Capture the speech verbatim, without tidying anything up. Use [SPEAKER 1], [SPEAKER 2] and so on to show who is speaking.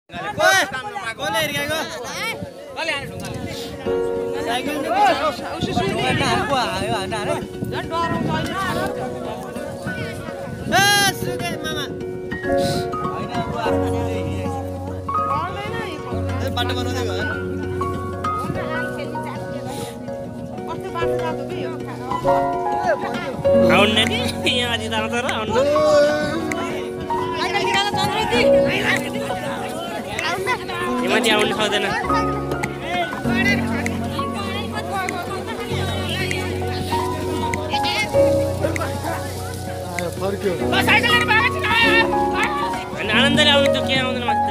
[SPEAKER 1] बाटो बनाउँदै भयो
[SPEAKER 2] आउन्ने यहाँ अझै जान तर आउनु माथि आउनु सक्दैन आनन्दले आउनु त के आउँदैन